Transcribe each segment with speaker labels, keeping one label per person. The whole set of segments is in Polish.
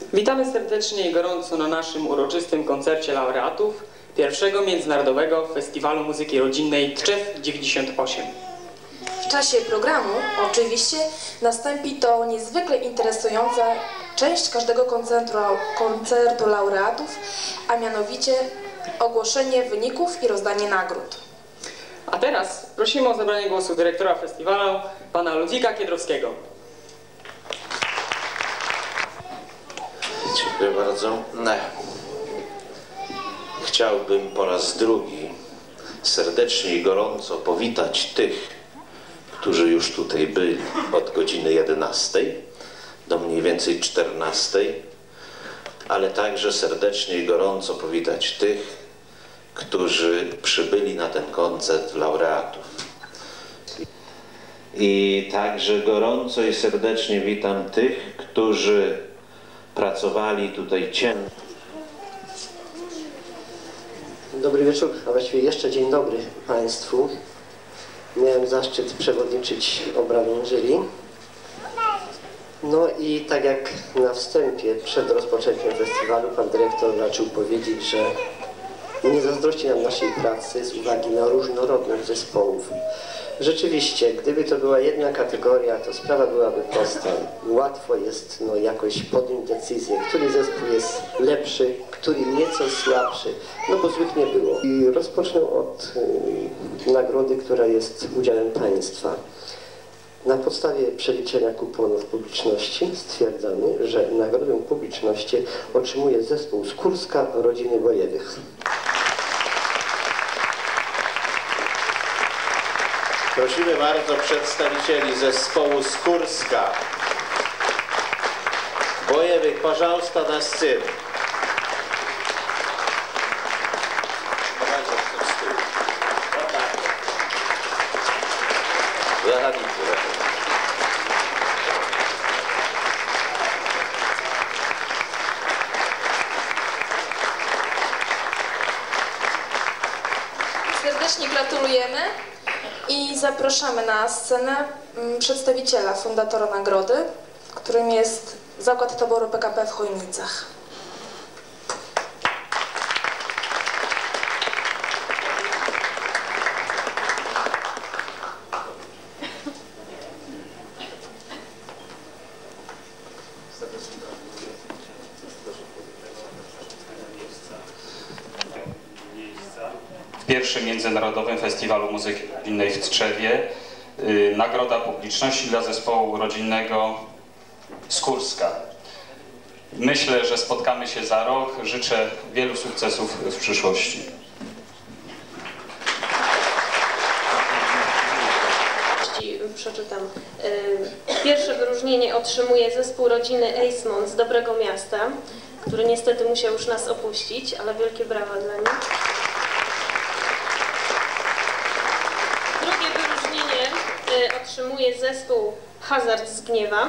Speaker 1: Witamy serdecznie i gorąco na naszym uroczystym koncercie laureatów pierwszego Międzynarodowego Festiwalu Muzyki Rodzinnej Tczew 98.
Speaker 2: W czasie programu oczywiście nastąpi to niezwykle interesująca część każdego koncertu laureatów, a mianowicie ogłoszenie wyników i rozdanie nagród.
Speaker 1: A teraz prosimy o zabranie głosu dyrektora festiwalu, pana Ludwika Kiedrowskiego.
Speaker 3: Dziękuję bardzo. Chciałbym po raz drugi serdecznie i gorąco powitać tych, którzy już tutaj byli od godziny 11 do mniej więcej 14, ale także serdecznie i gorąco powitać tych, którzy przybyli na ten koncert laureatów. I także gorąco i serdecznie witam tych, którzy pracowali tutaj ciężko.
Speaker 4: Dobry wieczór, a właściwie jeszcze dzień dobry Państwu. Miałem zaszczyt przewodniczyć obradom jury. No i tak jak na wstępie, przed rozpoczęciem festiwalu, pan dyrektor raczył powiedzieć, że nie zazdrości nam naszej pracy z uwagi na różnorodność zespołów. Rzeczywiście, gdyby to była jedna kategoria, to sprawa byłaby prosta. Łatwo jest jakoś podjąć decyzję, który zespół jest lepszy, który nieco słabszy, no bo złych nie było. I rozpocznę od nagrody, która jest udziałem Państwa. Na podstawie przeliczenia kuponów publiczności stwierdzamy, że nagrodę publiczności otrzymuje zespół z Kurska Rodziny Bojewych.
Speaker 3: Prosimy bardzo przedstawicieli zespołu z Kurska Bojewych, пожалуйста, na scenę.
Speaker 2: Serdecznie gratulujemy i zapraszamy na scenę przedstawiciela, fundatora nagrody, którym jest Zakład Taboru PKP w Chojnicach.
Speaker 5: W pierwszym Międzynarodowym Festiwalu Muzyki Rodzinnej w Tczewie nagroda publiczności dla zespołu rodzinnego z Kurska. Myślę, że spotkamy się za rok. Życzę wielu sukcesów w przyszłości.
Speaker 6: Przeczytam. Pierwsze wyróżnienie otrzymuje zespół rodziny Eismont z Dobrego Miasta, który niestety musiał już nas opuścić, ale wielkie brawa dla nich. Drugie wyróżnienie otrzymuje zespół Hazard z Gniewa.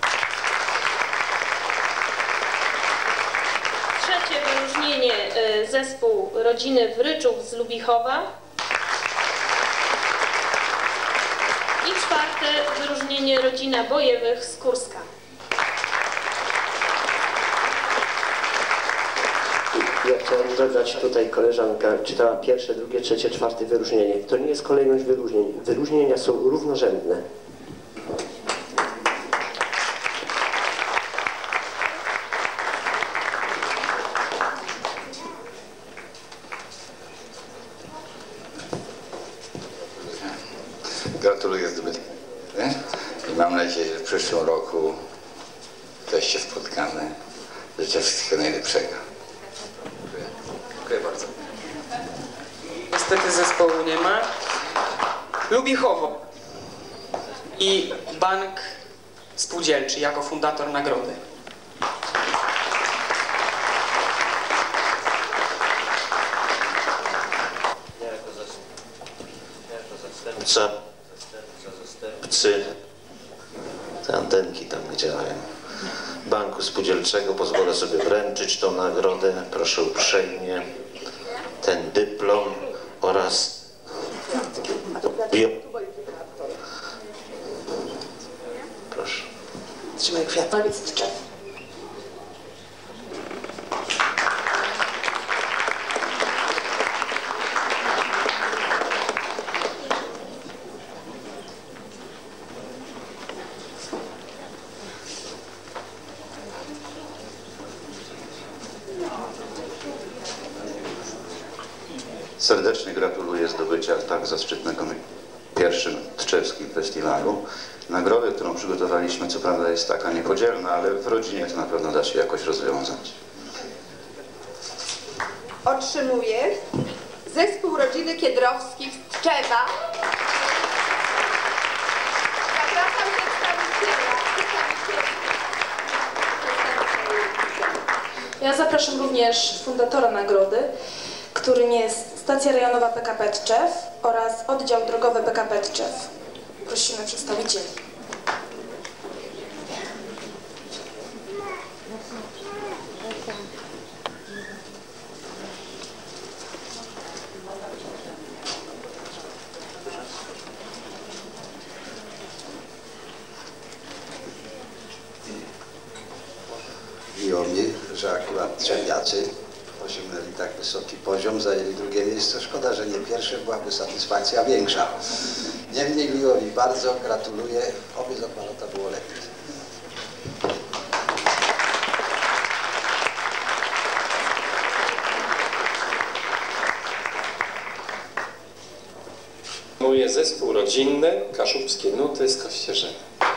Speaker 6: Trzecie wyróżnienie zespół rodziny Wryczów z Lubichowa. I czwarte wyróżnienie rodzina Bojewych z Kurska.
Speaker 4: Ja chciałem dodać, tutaj koleżanka czytała pierwsze, drugie, trzecie, czwarte wyróżnienie. To nie jest kolejność wyróżnień. Wyróżnienia są równorzędne.
Speaker 7: Gratuluję zdobytych. I mam nadzieję, że w przyszłym roku też się spotkamy. Życzę wszystkiego najlepszego. Dziękuję bardzo.
Speaker 1: Niestety zespołu nie ma. Lubichowo i Bank Spółdzielczy jako fundator nagrody.
Speaker 3: Zastępcy, te antenki tam nie działają, Banku Spółdzielczego pozwolę sobie wręczyć tą nagrodę. Proszę uprzejmie ten dyplom oraz proszę.
Speaker 2: Trzymaj kwiat. Tczew.
Speaker 7: Serdecznie gratuluję zdobycia tak zaszczytnego pierwszym Tczewskim Festiwalu. Nagrodę, którą przygotowaliśmy, co prawda jest taka niepodzielna, ale w rodzinie to na pewno da się jakoś rozwiązać.
Speaker 8: Otrzymuje zespół rodziny Kiedrowskich z Tczewa. Zapraszam przedstawiciela.
Speaker 2: Ja zapraszam również fundatora nagrody, którym jest Stacja Rejonowa PKP Tczew oraz Oddział Drogowy PKP Tczew. Prosimy przedstawicieli.
Speaker 9: Miło mi, że akurat Trzewiacy osiągnęli tak wysoki poziom, zajęli drugie miejsce. Szkoda, że nie pierwsze, byłaby satysfakcja większa. Niemniej miło mi bardzo, gratuluję. Oby za 2 lata było lepiej.
Speaker 10: Mój zespół rodzinny Kaszubskie Nuty z Kościerzyny.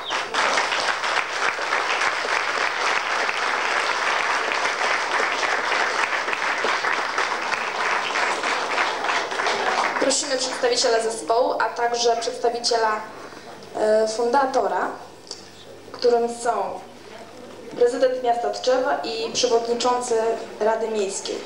Speaker 2: Prosimy przedstawiciela zespołu, a także przedstawiciela fundatora, którym są prezydent miasta Tczewa i przewodniczący Rady Miejskiej.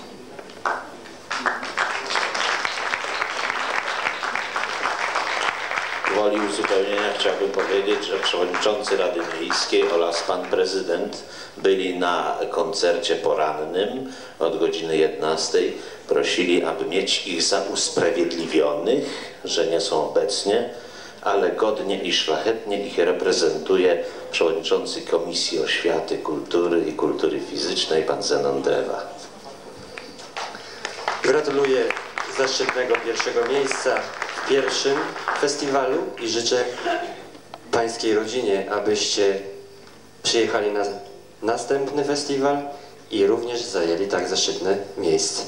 Speaker 3: Gwoli uzupełnienia chciałbym powiedzieć, że przewodniczący Rady Miejskiej oraz pan prezydent byli na koncercie porannym od godziny 11. Prosili, aby mieć ich za usprawiedliwionych, że nie są obecnie, ale godnie i szlachetnie ich reprezentuje przewodniczący Komisji Oświaty, Kultury i Kultury Fizycznej, pan Zenon Drewa.
Speaker 11: Gratuluję zaszczytnego pierwszego miejsca w pierwszym festiwalu i życzę pańskiej rodzinie, abyście przyjechali na następny festiwal i również zajęli tak zaszczytne miejsce.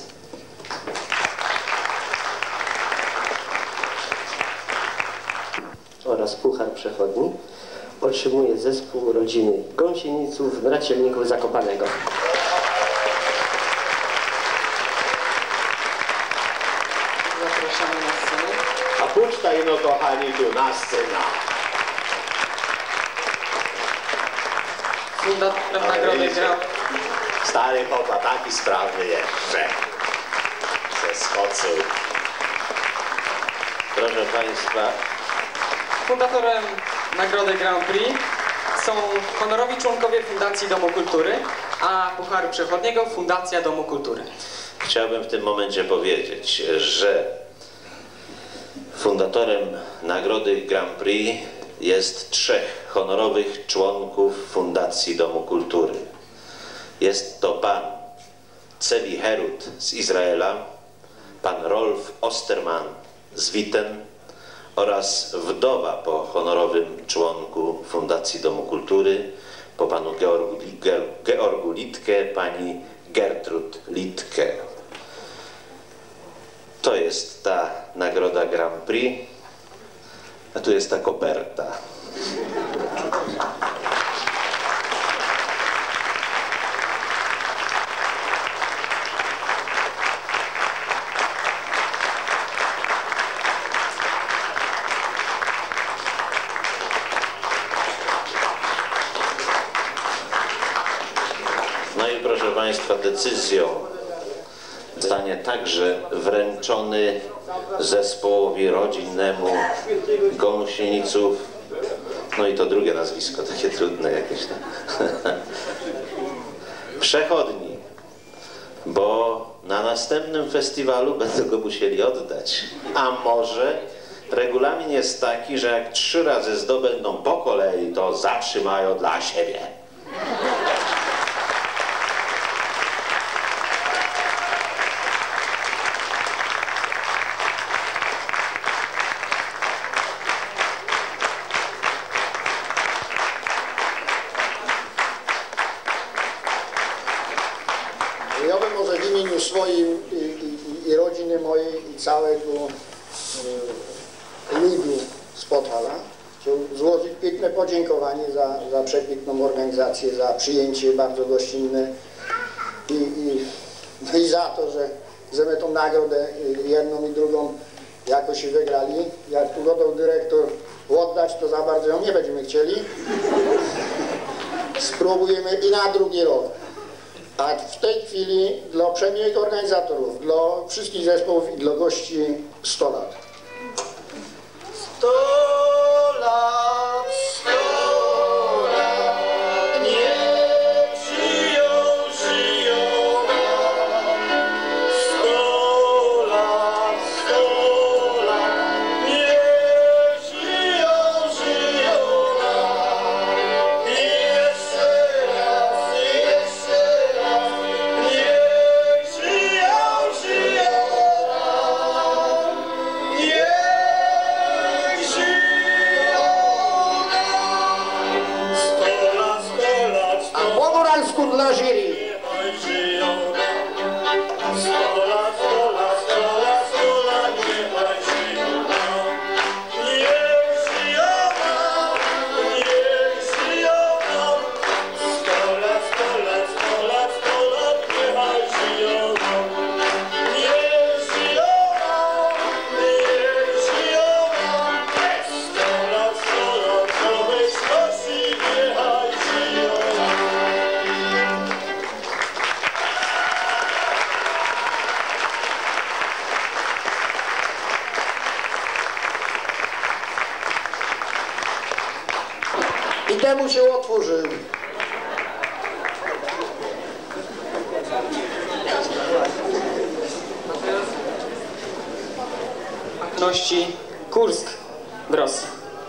Speaker 4: Oraz puchar przechodni otrzymuje zespół rodziny Gąsieniców, Naczelników Zakopanego.
Speaker 1: Zapraszamy na scenę.
Speaker 3: A puszczaj no kochani tu na scenę.
Speaker 1: Fundatorem nagrody gra...
Speaker 3: Stary popa, taki sprawny jeszcze. Zeskoczył. Proszę Państwa,
Speaker 1: Fundatorem nagrody Grand Prix są honorowi członkowie Fundacji Domu Kultury, a pucharu przechodniego Fundacja Domu Kultury.
Speaker 3: chciałbym w tym momencie powiedzieć, że fundatorem nagrody Grand Prix jest 3 honorowych członków Fundacji Domu Kultury. Jest to pan Celi Herut z Izraela, pan Rolf Osterman z Witten oraz wdowa po honorowym członku Fundacji Domu Kultury, po panu Georgu Litke, pani Gertrud Litke. To jest ta nagroda Grand Prix, a tu jest ta koperta. No i proszę Państwa, decyzją zostanie także wręczony zespołowi rodzinnemu Gąsieniców, no i to drugie nazwisko, takie trudne jakieś tam, przechodni, bo na następnym festiwalu będą go musieli oddać. A może regulamin jest taki, że jak 3 razy zdobędą po kolei, to zatrzymają dla siebie.
Speaker 12: Ja bym także w imieniu swoim i rodziny mojej i całego ludu z Podhala chciałbym złożyć piękne podziękowanie za przepiękną organizację, za przyjęcie bardzo gościnne i za to, że my tą nagrodę jedną i drugą jakoś wygrali. Jak tu gotowy dyrektor oddać, to za bardzo ją nie będziemy chcieli. Spróbujemy i na drugi rok. A w tej chwili dla uprzejmych organizatorów, dla wszystkich zespołów i dla gości 100 lat.
Speaker 13: 100 lat, 100 lat, niech żyją, żyją nam. 100 lat, 100 lat, niech żyją, żyją nam. I jeszcze raz, niech żyją, żyją nam.
Speaker 12: A po góralsku dla jury. I temu się otworzy.
Speaker 1: Akności Kursk w Rosji.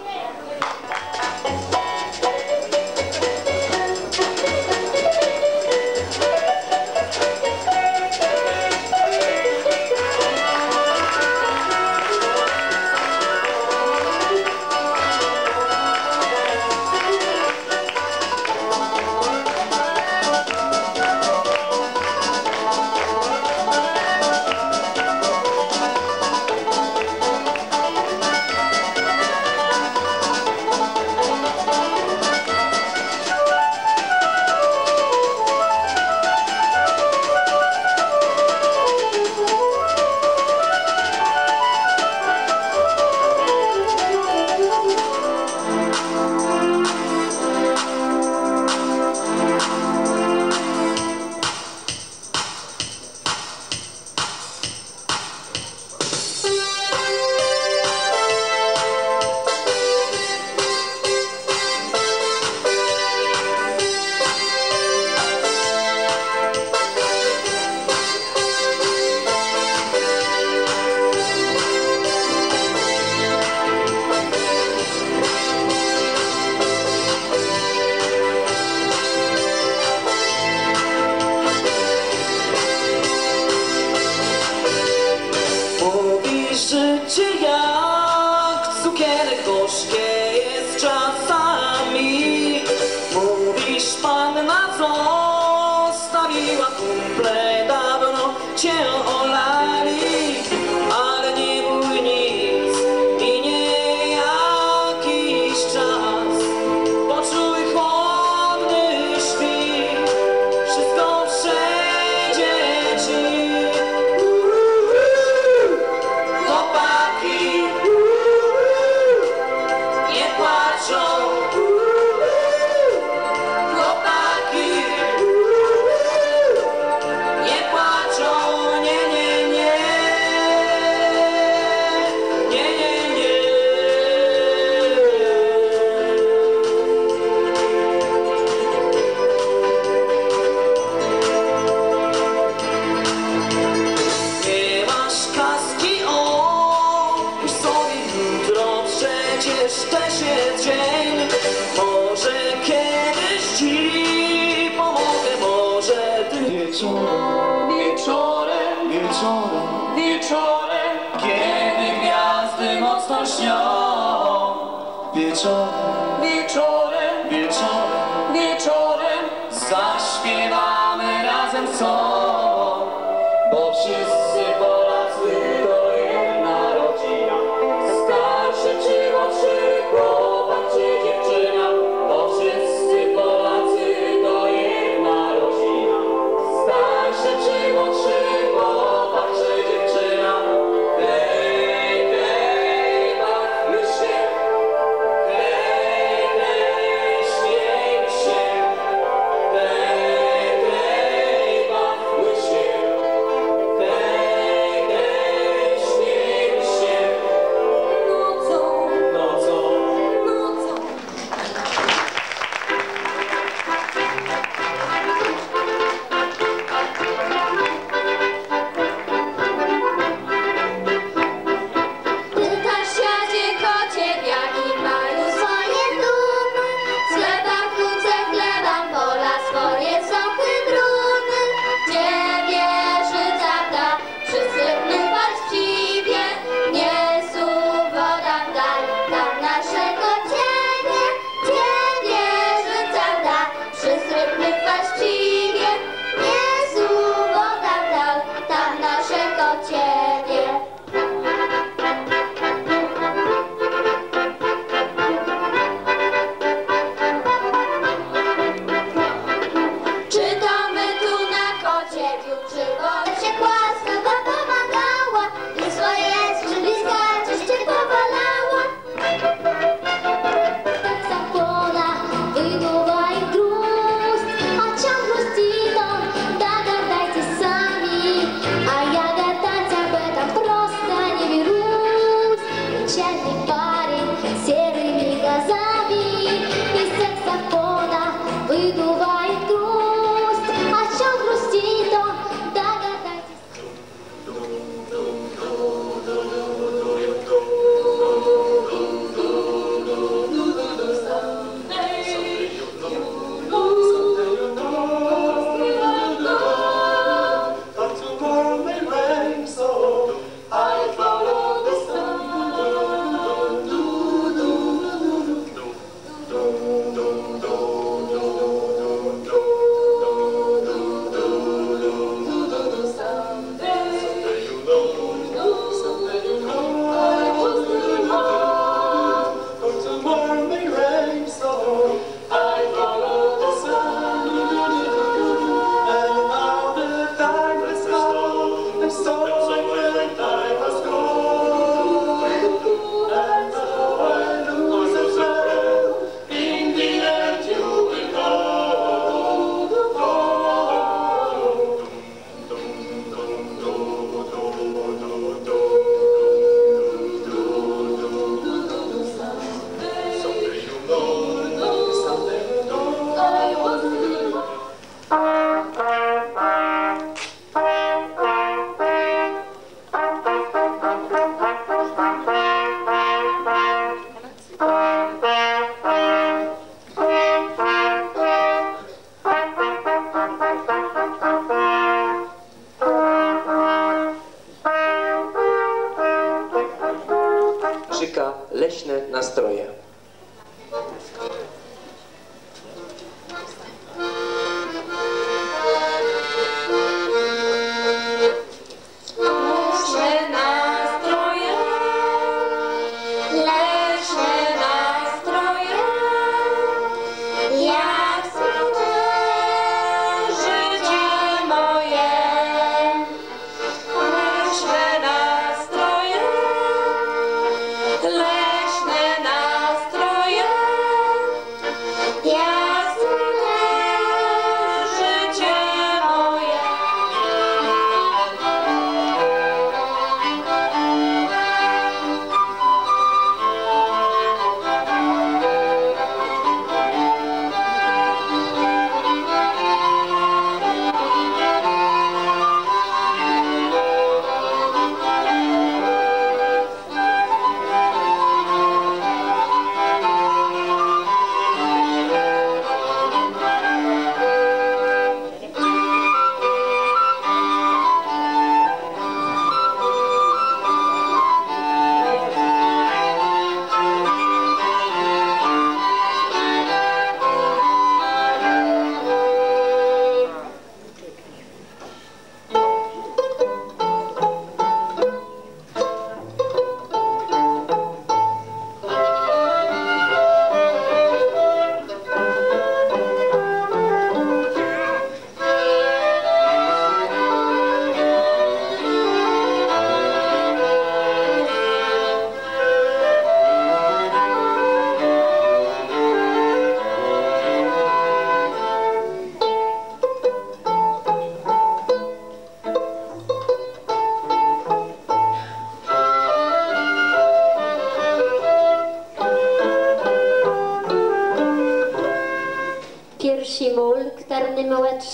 Speaker 13: Życie jak cukierek gorzkie jest czasami. Mówisz, panna zostawiła kumple, dawno cię olali. Ale nie bój nic, minie jakiś czas. Poczuj chłodny świt, wszystko przejdzie ci. Nie płaczą, chłopaki, nie płaczą, nie, nie, nie, nie, nie, nie. Nie masz kaski, już sobie jutro, przecież też jest dzień. Może kiedyś ci pomogę, może ty wieczorem, wieczorem, wieczorem, wieczorem, kiedy gwiazdy mocno śnią. Wieczorem, wieczorem, wieczorem, wieczorem zaśpiewamy razem z sobą. wszyscy Polacy to jedna rodzina. Starszy czy młodszy, chłopak czy dziewczyna, to wszyscy Polacy to jedna rodzina. Starszy czy młodszy, chłopak czy dziewczyna, hej, hej, bawmy się, hej, hej, śmiejmy się, hej, hej, bawmy się, hej,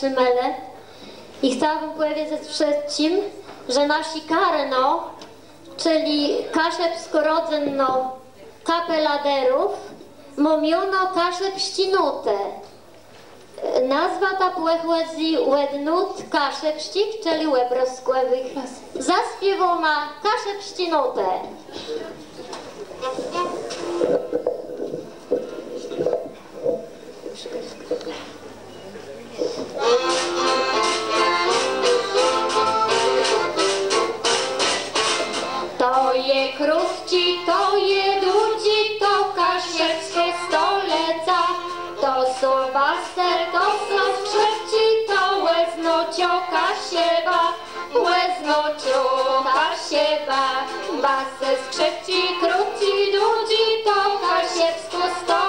Speaker 14: otrzymele. I chciałabym powiedzieć wszystkim, że nasi karno, czyli kaszepsko-rodzenno kapeladerów, momiono kaszepścinute. Nazwa ta płechłezi łednut kaszepścik, czyli łeb rozkłewych. Zaśpiewona kaszepścinute. To je kruści, to je dudzi, to kaszepskie stoleca, to są baser, to są skrzepci, to łeznocio kasieba, łeznocio kasieba, baser, skrzepci, kruci, dudzi, to kasiebsko stoleca.